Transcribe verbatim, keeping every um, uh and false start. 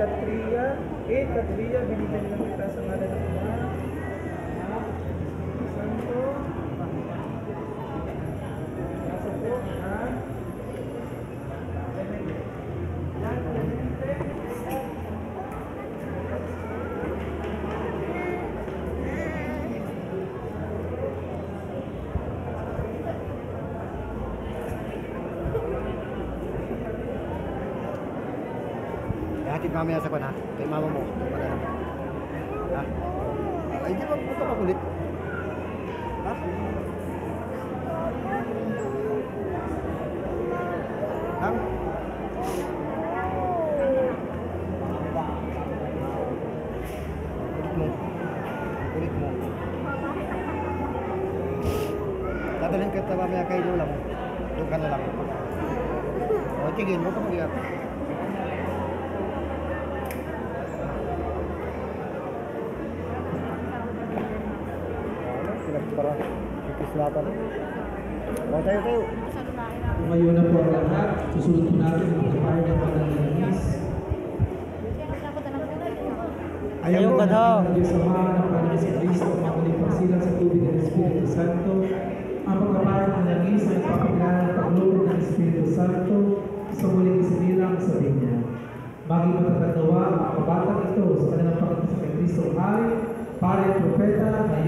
Katria, eight Katria, binigyan lang kita sa ngalan ng Ama, Santo, nasa po, ha? Yan, Clemente. Hatid mamaya sa kwan ha, kay mama mo. Ha? Ay, di ba puto makulit? Ha? Ang? Kulit mo. Kulit mo. Dadalhin ka sa mamaya kay Lola mo. Doon ka na lang. O, tigil mo, pag-iyak. Para ikislatan. O, tayo, tayo. Tumayo na po ang lahat. Susunod po natin ang kapar ng pananalamis. Ayaw ka daw. Ang Diyos Ama ng Panginoon sa Kristo, ang pagpapasilang sa tubig ng Espiritu Santo, ang pagkapar ng langis ay papaglaan ng paglubog ng Espiritu Santo sa muling isinilang sa Binya. Maging matatagawa ang kabatang ito sa kanilang pagkakasakay Kristo ang hari, pare at propeta,